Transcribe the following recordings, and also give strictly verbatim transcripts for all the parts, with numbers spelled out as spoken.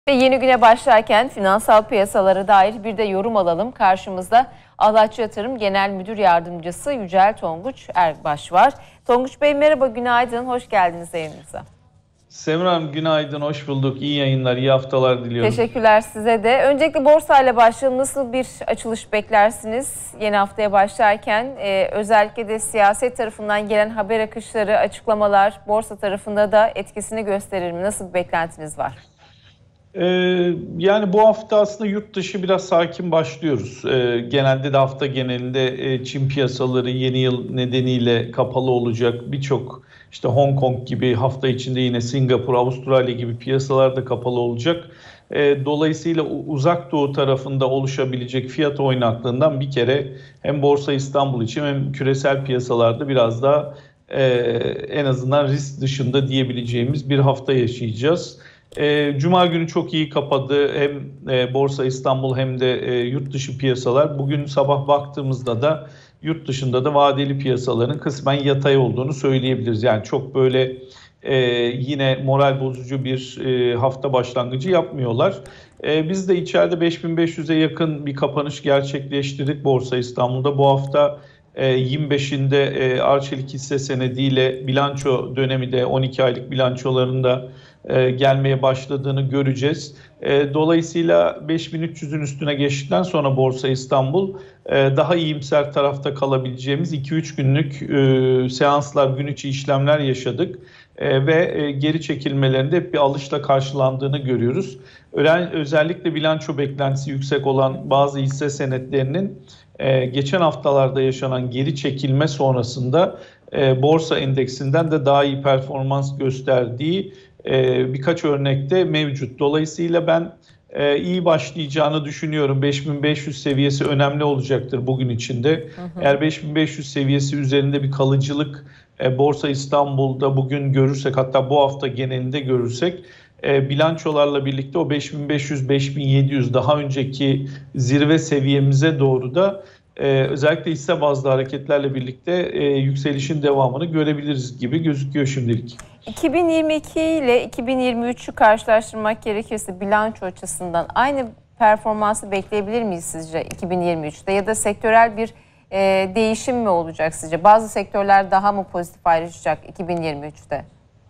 Ve yeni güne başlarken finansal piyasalara dair bir de yorum alalım. Karşımızda Ağlaç Yatırım Genel Müdür Yardımcısı Yücel Tonguç Erbaş var. Tonguç Bey merhaba, günaydın, hoş geldiniz yayınımıza. Semra Hanım günaydın, hoş bulduk. İyi yayınlar, iyi haftalar diliyorum. Teşekkürler size de. Öncelikle borsayla başlayalım. Nasıl bir açılış beklersiniz yeni haftaya başlarken? Ee, özellikle de siyaset tarafından gelen haber akışları, açıklamalar borsa tarafında da etkisini gösterir mi? Nasıl bir beklentiniz var? Ee, yani bu hafta aslında yurt dışı biraz sakin başlıyoruz. Ee, genelde de hafta genelinde e, Çin piyasaları yeni yıl nedeniyle kapalı olacak. Birçok işte Hong Kong gibi, hafta içinde yine Singapur, Avustralya gibi piyasalar da kapalı olacak. Ee, dolayısıyla uzak doğu tarafında oluşabilecek fiyat oynaklığından bir kere hem Borsa İstanbul için hem küresel piyasalarda biraz daha e, en azından risk dışında diyebileceğimiz bir hafta yaşayacağız. E, Cuma günü çok iyi kapadı hem e, Borsa İstanbul hem de e, yurt dışı piyasalar. Bugün sabah baktığımızda da yurt dışında da vadeli piyasaların kısmen yatay olduğunu söyleyebiliriz. Yani çok böyle e, yine moral bozucu bir e, hafta başlangıcı yapmıyorlar. E, biz de içeride beş bin beş yüze yakın bir kapanış gerçekleştirdik Borsa İstanbul'da. Bu hafta e, yirmi beşinde e, Arçelik hisse senediyle bilanço dönemi de on iki aylık bilançolarında E, gelmeye başladığını göreceğiz. E, dolayısıyla beş bin üç yüzün üstüne geçtikten sonra Borsa İstanbul e, daha iyimser tarafta kalabileceğimiz iki üç günlük e, seanslar, gün içi işlemler yaşadık. E, ve e, geri çekilmelerinde hep bir alışla karşılandığını görüyoruz. Ölen, özellikle bilanço beklentisi yüksek olan bazı hisse senetlerinin e, geçen haftalarda yaşanan geri çekilme sonrasında e, borsa endeksinden de daha iyi performans gösterdiği Ee, birkaç örnekte mevcut. Dolayısıyla ben e, iyi başlayacağını düşünüyorum. beş bin beş yüz seviyesi önemli olacaktır bugün içinde. Hı hı. Eğer beş bin beş yüz seviyesi üzerinde bir kalıcılık e, Borsa İstanbul'da bugün görürsek, hatta bu hafta genelinde görürsek, e, bilançolarla birlikte o beş bin beş yüz beş bin yedi yüz daha önceki zirve seviyemize doğru da Ee, özellikle hisse bazlı hareketlerle birlikte e, yükselişin devamını görebiliriz gibi gözüküyor şimdilik. iki bin yirmi iki ile iki bin yirmi üçü karşılaştırmak gerekirse bilanço açısından aynı performansı bekleyebilir miyiz sizce iki bin yirmi üçte, ya da sektörel bir e, değişim mi olacak sizce? Bazı sektörler daha mı pozitif ayrışacak iki bin yirmi üçte?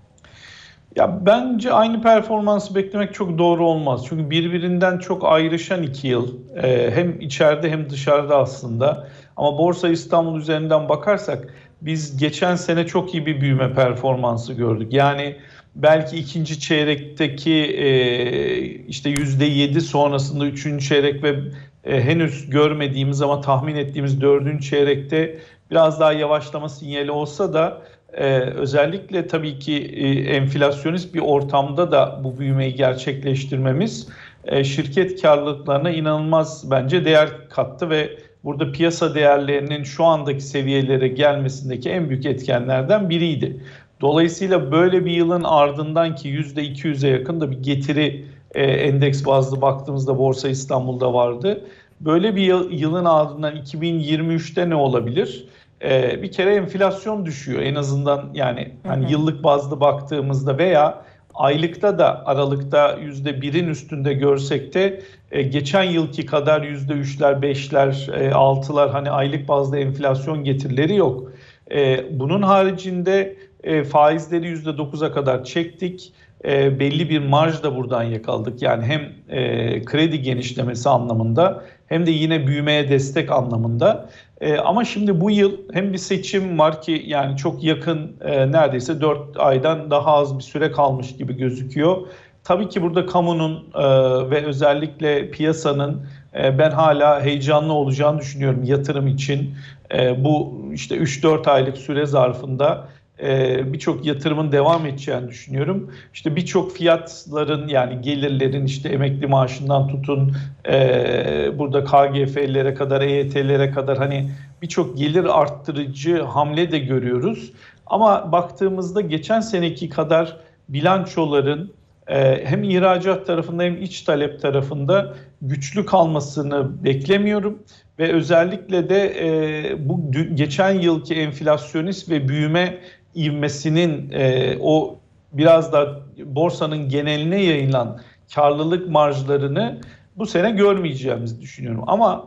Ya bence aynı performansı beklemek çok doğru olmaz. Çünkü birbirinden çok ayrışan iki yıl. Ee, hem içeride hem dışarıda aslında. Ama Borsa İstanbul üzerinden bakarsak biz geçen sene çok iyi bir büyüme performansı gördük. Yani belki ikinci çeyrekteki e, işte yüzde yedi sonrasında üçüncü çeyrek ve e, henüz görmediğimiz ama tahmin ettiğimiz dördüncü çeyrekte biraz daha yavaşlama sinyali olsa da Ee, özellikle tabii ki e, enflasyonist bir ortamda da bu büyümeyi gerçekleştirmemiz e, şirket karlılıklarına inanılmaz bence değer kattı ve burada piyasa değerlerinin şu andaki seviyelere gelmesindeki en büyük etkenlerden biriydi. Dolayısıyla böyle bir yılın ardından ki yüzde iki yüze yakın da bir getiri e, endeks bazlı baktığımızda Borsa İstanbul'da vardı. Böyle bir yıl, yılın ardından iki bin yirmi üçte ne olabilir? Ee, bir kere enflasyon düşüyor en azından, yani hani hı hı. Yıllık bazda baktığımızda veya aylıkta da aralıkta yüzde birin üstünde görsek de e, geçen yılki kadar yüzde üçler, beşler, e, altılar hani aylık bazda enflasyon getirileri yok. E, bunun haricinde e, faizleri yüzde dokuza kadar çektik. E, belli bir marj da buradan yakaladık. Yani hem e, kredi genişlemesi anlamında hem de yine büyümeye destek anlamında. E, ama şimdi bu yıl hem bir seçim var ki yani çok yakın, e, neredeyse dört aydan daha az bir süre kalmış gibi gözüküyor. Tabii ki burada kamunun e, ve özellikle piyasanın e, ben hala heyecanlı olacağını düşünüyorum yatırım için. E, bu işte üç dört aylık süre zarfında Ee, birçok yatırımın devam edeceğini düşünüyorum. İşte birçok fiyatların, yani gelirlerin, işte emekli maaşından tutun e, burada K G F'lere kadar, E Y T'lere kadar hani birçok gelir arttırıcı hamle de görüyoruz. Ama baktığımızda geçen seneki kadar bilançoların e, hem ihracat tarafında hem iç talep tarafında güçlü kalmasını beklemiyorum. Ve özellikle de e, bu geçen yılki enflasyonist ve büyüme ivmesinin e, o biraz da borsanın geneline yayılan karlılık marjlarını bu sene görmeyeceğimizi düşünüyorum. Ama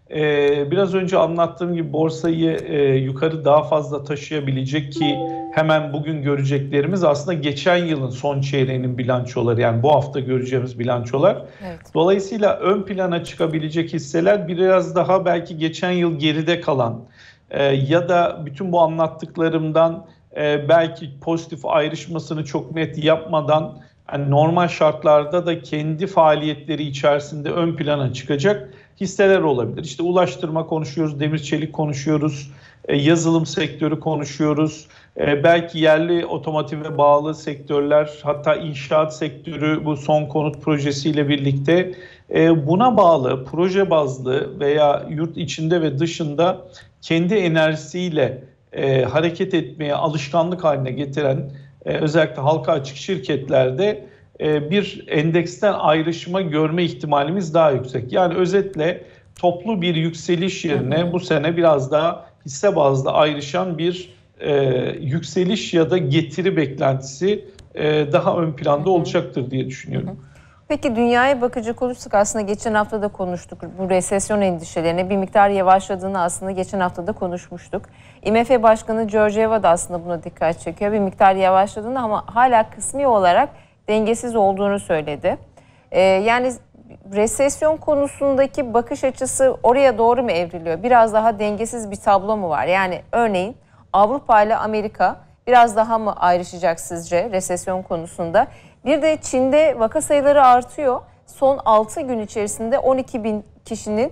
e, biraz önce anlattığım gibi borsayı e, yukarı daha fazla taşıyabilecek ki hemen bugün göreceklerimiz aslında geçen yılın son çeyreğinin bilançoları, yani bu hafta göreceğimiz bilançolar. Evet. Dolayısıyla ön plana çıkabilecek hisseler biraz daha belki geçen yıl geride kalan e, ya da bütün bu anlattıklarımdan e, belki pozitif ayrışmasını çok net yapmadan yani normal şartlarda da kendi faaliyetleri içerisinde ön plana çıkacak hisseler olabilir. İşte ulaştırma konuşuyoruz, demir çelik konuşuyoruz, e, yazılım sektörü konuşuyoruz. E, belki yerli otomotive bağlı sektörler, hatta inşaat sektörü bu son konut projesiyle birlikte e, buna bağlı proje bazlı veya yurt içinde ve dışında kendi enerjisiyle e, hareket etmeye alışkanlık haline getiren e, özellikle halka açık şirketlerde e, bir endeksten ayrışma görme ihtimalimiz daha yüksek. Yani özetle toplu bir yükseliş yerine bu sene biraz daha hisse bazlı ayrışan bir e, yükseliş ya da getiri beklentisi e, daha ön planda olacaktır diye düşünüyorum. Peki dünyaya bakacak olursak aslında geçen hafta da konuştuk. Bu resesyon endişelerine bir miktar yavaşladığını aslında geçen hafta da konuşmuştuk. I M F Başkanı Georgieva da aslında buna dikkat çekiyor. Bir miktar yavaşladığını ama hala kısmi olarak dengesiz olduğunu söyledi. Ee, yani resesyon konusundaki bakış açısı oraya doğru mu evriliyor? Biraz daha dengesiz bir tablo mu var? Yani örneğin Avrupa ile Amerika biraz daha mı ayrışacak sizce resesyon konusunda? Bir de Çin'de vaka sayıları artıyor. Son altı gün içerisinde on iki bin kişinin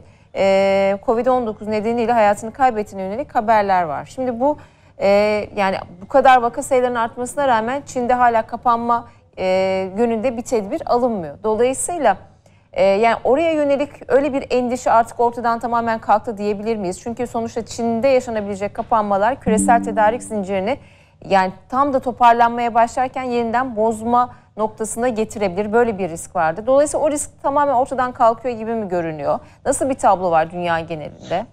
e, kovid on dokuz nedeniyle hayatını kaybettiğine yönelik haberler var. Şimdi bu e, yani bu kadar vaka sayılarının artmasına rağmen Çin'de hala kapanma e, yönünde bir tedbir alınmıyor. Dolayısıyla e, yani oraya yönelik öyle bir endişe artık ortadan tamamen kalktı diyebilir miyiz? Çünkü sonuçta Çin'de yaşanabilecek kapanmalar küresel tedarik zincirini yani tam da toparlanmaya başlarken yeniden bozma noktasına getirebilir. Böyle bir risk vardı. Dolayısıyla o risk tamamen ortadan kalkıyor gibi mi görünüyor? Nasıl bir tablo var dünya genelinde?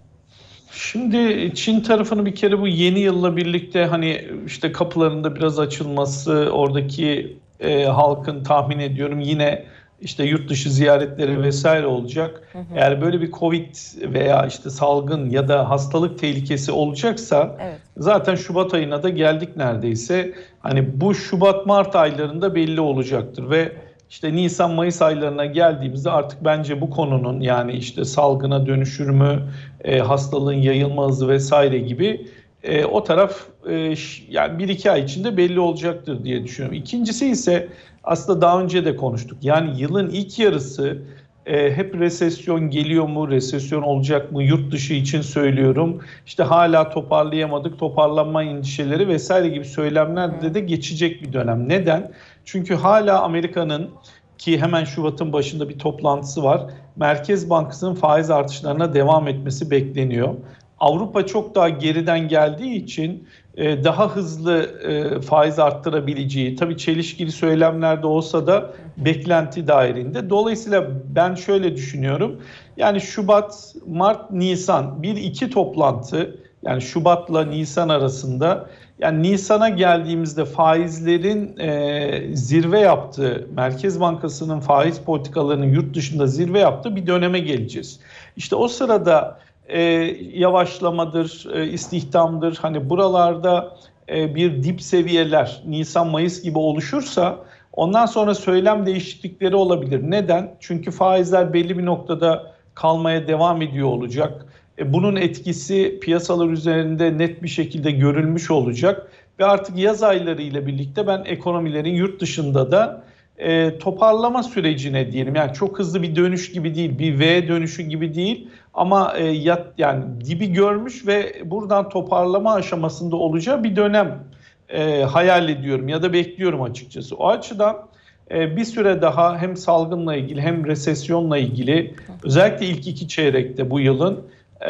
Şimdi Çin tarafını bir kere bu yeni yılla birlikte hani işte kapılarında biraz açılması, oradaki e, halkın tahmin ediyorum yine işte yurt dışı ziyaretleri vesaire olacak. Hı hı. Eğer böyle bir Covid veya işte salgın ya da hastalık tehlikesi olacaksa evet. Zaten Şubat ayına da geldik neredeyse. Hani bu Şubat-Mart aylarında belli olacaktır ve işte Nisan-Mayıs aylarına geldiğimizde artık bence bu konunun yani işte salgına dönüşür mü, e, hastalığın yayılma hızı vesaire gibi e, o taraf e, yani bir iki ay içinde belli olacaktır diye düşünüyorum. İkincisi ise aslında daha önce de konuştuk. Yani yılın ilk yarısı e, hep resesyon geliyor mu, resesyon olacak mı, yurt dışı için söylüyorum. İşte hala toparlayamadık, toparlanma endişeleri vesaire gibi söylemlerde de geçecek bir dönem. Neden? Çünkü hala Amerika'nın ki hemen Şubat'ın başında bir toplantısı var. Merkez Bankası'nın faiz artışlarına devam etmesi bekleniyor. Avrupa çok daha geriden geldiği için daha hızlı faiz arttırabileceği, tabii çelişkili söylemlerde olsa da beklenti dahilinde. Dolayısıyla ben şöyle düşünüyorum. Yani Şubat, Mart, Nisan bir iki toplantı yani Şubat'la Nisan arasında yani Nisan'a geldiğimizde faizlerin e, zirve yaptığı, Merkez Bankası'nın faiz politikalarının yurt dışında zirve yaptığı bir döneme geleceğiz. İşte o sırada e, yavaşlamadır, e, istihdamdır, hani buralarda e, bir dip seviyeler Nisan-Mayıs gibi oluşursa ondan sonra söylem değişiklikleri olabilir. Neden? Çünkü faizler belli bir noktada kalmaya devam ediyor olacak. Bunun etkisi piyasalar üzerinde net bir şekilde görülmüş olacak ve artık yaz ayları ile birlikte ben ekonomilerin yurt dışında da e, toparlama sürecine diyelim. Yani çok hızlı bir dönüş gibi değil, bir V dönüşü gibi değil ama e, yat, yani dibi görmüş ve buradan toparlama aşamasında olacağı bir dönem e, hayal ediyorum ya da bekliyorum açıkçası. O açıdan e, bir süre daha hem salgınla ilgili hem resesyonla ilgili özellikle ilk iki çeyrekte bu yılın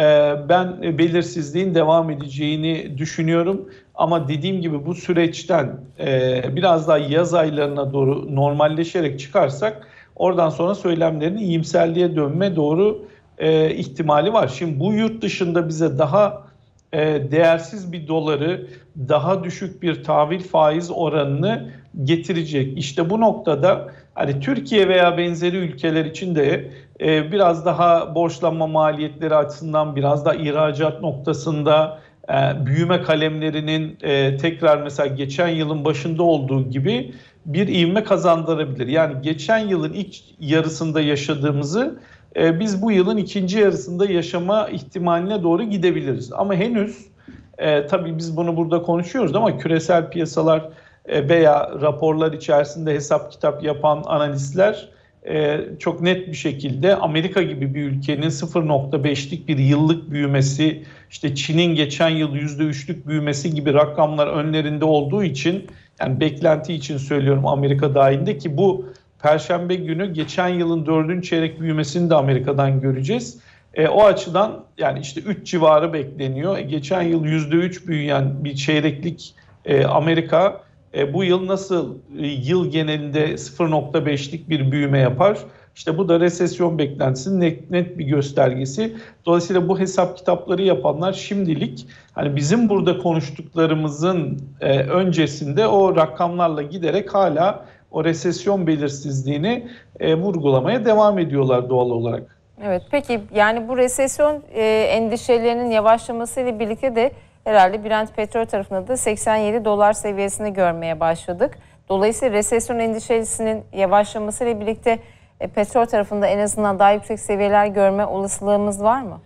ben belirsizliğin devam edeceğini düşünüyorum. Ama dediğim gibi bu süreçten biraz daha yaz aylarına doğru normalleşerek çıkarsak oradan sonra söylemlerin iyimserliğe dönme doğru ihtimali var. Şimdi bu yurt dışında bize daha değersiz bir doları, daha düşük bir tahvil faiz oranını getirecek. İşte bu noktada hani Türkiye veya benzeri ülkeler için de e, biraz daha borçlanma maliyetleri açısından, biraz da ihracat noktasında e, büyüme kalemlerinin e, tekrar mesela geçen yılın başında olduğu gibi bir ivme kazandırabilir. Yani geçen yılın ilk yarısında yaşadığımızı e, biz bu yılın ikinci yarısında yaşama ihtimaline doğru gidebiliriz. Ama henüz e, tabii biz bunu burada konuşuyoruz ama küresel piyasalar e, veya raporlar içerisinde hesap kitap yapan analistler e, çok net bir şekilde Amerika gibi bir ülkenin sıfır nokta beşlik bir yıllık büyümesi, işte Çin'in geçen yıl yüzde üçlük büyümesi gibi rakamlar önlerinde olduğu için, yani beklenti için söylüyorum Amerika dahilinde, ki bu Perşembe günü geçen yılın dördüncü çeyrek büyümesini de Amerika'dan göreceğiz. E, o açıdan yani işte üç civarı bekleniyor. E, geçen yıl yüzde üç büyüyen bir çeyreklik e, Amerika e, bu yıl nasıl e, yıl genelinde sıfır nokta beşlik bir büyüme yapar? İşte bu da resesyon beklentisinin net, net bir göstergesi. Dolayısıyla bu hesap kitapları yapanlar şimdilik hani bizim burada konuştuklarımızın e, öncesinde o rakamlarla giderek hala o resesyon belirsizliğini e, vurgulamaya devam ediyorlar doğal olarak. Evet, peki yani bu resesyon e, endişelerinin yavaşlamasıyla birlikte de herhalde Brent petrol tarafında da seksen yedi dolar seviyesini görmeye başladık. Dolayısıyla resesyon endişesinin yavaşlamasıyla birlikte e, petrol tarafında en azından daha yüksek seviyeler görme olasılığımız var mı?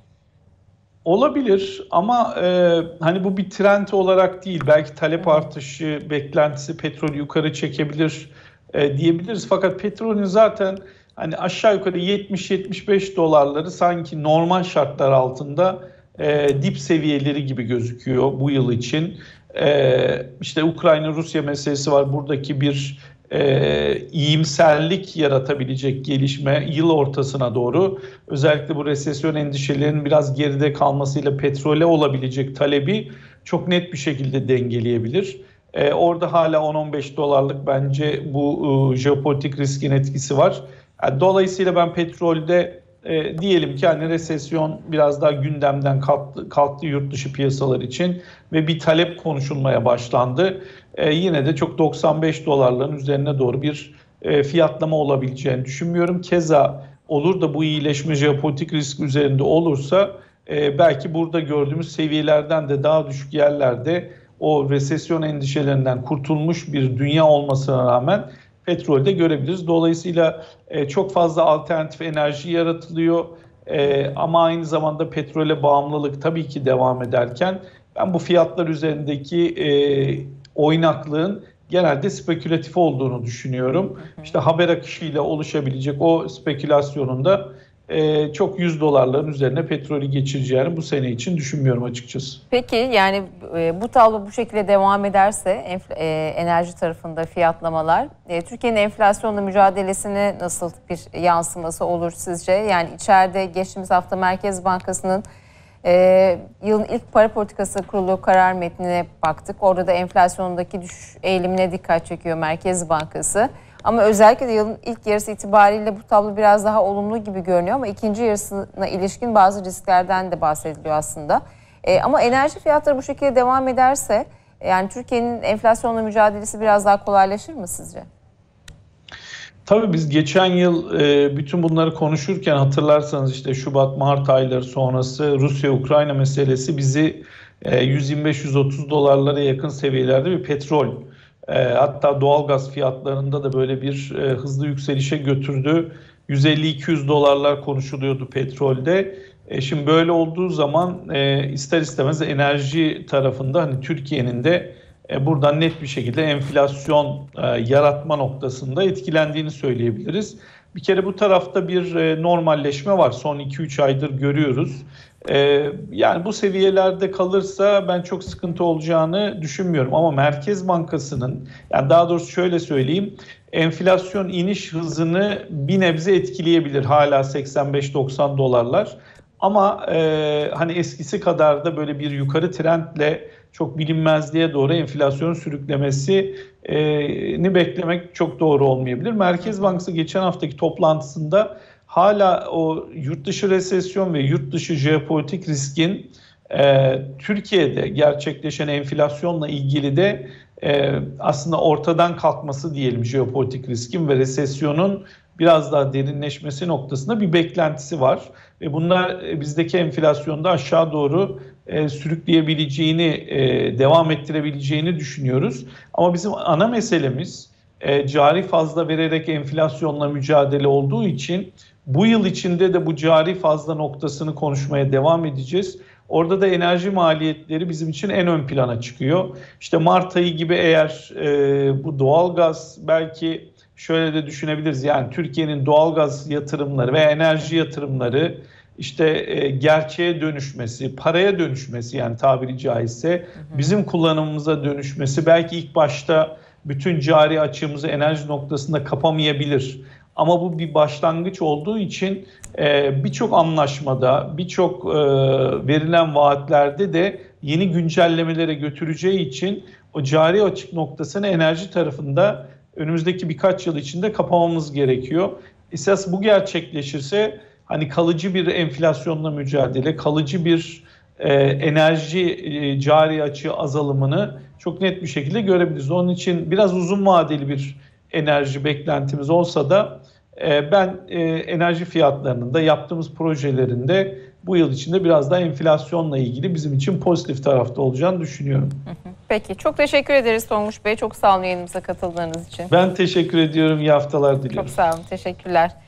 Olabilir ama e, hani bu bir trend olarak değil. Belki talep artışı beklentisi petrolü yukarı çekebilir e, diyebiliriz. Fakat petrolün zaten hani aşağı yukarı yetmiş yetmiş beş dolarları sanki normal şartlar altında e, dip seviyeleri gibi gözüküyor bu yıl için. E, işte Ukrayna-Rusya meselesi var. Buradaki bir e, iyimserlik yaratabilecek gelişme yıl ortasına doğru, özellikle bu resesyon endişelerinin biraz geride kalmasıyla petrole olabilecek talebi çok net bir şekilde dengeleyebilir. Ee, orada hala on on beş dolarlık bence bu e, jeopolitik riskin etkisi var. Yani dolayısıyla ben petrolde e, diyelim ki hani resesyon biraz daha gündemden kalktı, kalktı yurt dışı piyasalar için ve bir talep konuşulmaya başlandı. E, yine de çok doksan beş dolarların üzerine doğru bir e, fiyatlama olabileceğini düşünmüyorum. Keza olur da bu iyileşme jeopolitik risk üzerinde olursa e, belki burada gördüğümüz seviyelerden de daha düşük yerlerde o resesyon endişelerinden kurtulmuş bir dünya olmasına rağmen petrolde görebiliriz. Dolayısıyla e, çok fazla alternatif enerji yaratılıyor e, ama aynı zamanda petrole bağımlılık tabii ki devam ederken ben bu fiyatlar üzerindeki e, oynaklığın genelde spekülatif olduğunu düşünüyorum. İşte haber akışıyla oluşabilecek o spekülasyonun da e, çok yüz dolarların üzerine petrolü geçireceğini bu sene için düşünmüyorum açıkçası. Peki yani e, bu tablo bu şekilde devam ederse e, enerji tarafında fiyatlamalar e, Türkiye'nin enflasyonla mücadelesine nasıl bir yansıması olur sizce? Yani içeride geçtiğimiz hafta Merkez Bankası'nın e, yılın ilk para politikası kurulu karar metnine baktık. Orada da enflasyondaki düşüş eğilimine dikkat çekiyor Merkez Bankası. Ama özellikle de yılın ilk yarısı itibariyle bu tablo biraz daha olumlu gibi görünüyor ama ikinci yarısına ilişkin bazı risklerden de bahsediliyor aslında. E, ama enerji fiyatları bu şekilde devam ederse yani Türkiye'nin enflasyonla mücadelesi biraz daha kolaylaşır mı sizce? Tabii biz geçen yıl e, bütün bunları konuşurken hatırlarsanız işte Şubat-Mart ayları sonrası Rusya-Ukrayna meselesi bizi e, yüz yirmi beş yüz otuz dolarlara yakın seviyelerde bir petrol, e, hatta doğalgaz fiyatlarında da böyle bir e, hızlı yükselişe götürdü. yüz elli iki yüz dolarlar konuşuluyordu petrolde. E, şimdi böyle olduğu zaman e, ister istemez enerji tarafında hani Türkiye'nin de E, buradan net bir şekilde enflasyon e, yaratma noktasında etkilendiğini söyleyebiliriz. Bir kere bu tarafta bir e, normalleşme var. Son iki üç aydır görüyoruz. E, yani bu seviyelerde kalırsa ben çok sıkıntı olacağını düşünmüyorum. Ama Merkez Bankası'nın, yani daha doğrusu şöyle söyleyeyim, enflasyon iniş hızını bir nebze etkileyebilir hala seksen beş doksan dolarlar. Ama e, hani eskisi kadar da böyle bir yukarı trendle çok bilinmezliğe doğru enflasyonun sürüklemesini beklemek çok doğru olmayabilir. Merkez Bankası geçen haftaki toplantısında hala o yurt dışı resesyon ve yurt dışı jeopolitik riskin e, Türkiye'de gerçekleşen enflasyonla ilgili de e, aslında ortadan kalkması diyelim jeopolitik riskin ve resesyonun biraz daha derinleşmesi noktasında bir beklentisi var. Ve bunlar e, bizdeki enflasyonda aşağı doğru e, sürükleyebileceğini, e, devam ettirebileceğini düşünüyoruz. Ama bizim ana meselemiz e, cari fazla vererek enflasyonla mücadele olduğu için bu yıl içinde de bu cari fazla noktasını konuşmaya devam edeceğiz. Orada da enerji maliyetleri bizim için en ön plana çıkıyor. İşte Mart ayı gibi eğer e, bu doğalgaz belki şöyle de düşünebiliriz. Yani Türkiye'nin doğalgaz yatırımları ve enerji yatırımları işte e, gerçeğe dönüşmesi, paraya dönüşmesi yani tabiri caizse bizim kullanımımıza dönüşmesi belki ilk başta bütün cari açığımızı enerji noktasında kapamayabilir. Ama bu bir başlangıç olduğu için e, birçok anlaşmada, birçok e, verilen vaatlerde de yeni güncellemelere götüreceği için o cari açık noktasını enerji tarafında önümüzdeki birkaç yıl içinde kapamamız gerekiyor. Esas bu gerçekleşirse hani kalıcı bir enflasyonla mücadele, kalıcı bir e, enerji e, cari açığı azalımını çok net bir şekilde görebiliriz. Onun için biraz uzun vadeli bir enerji beklentimiz olsa da e, ben e, enerji fiyatlarının da yaptığımız projelerinde bu yıl içinde biraz daha enflasyonla ilgili bizim için pozitif tarafta olacağını düşünüyorum. Peki, çok teşekkür ederiz Tonguç Bey. Çok sağ olun yayınımıza katıldığınız için. Ben teşekkür ediyorum. İyi haftalar diliyorum. Çok sağ olun. Teşekkürler.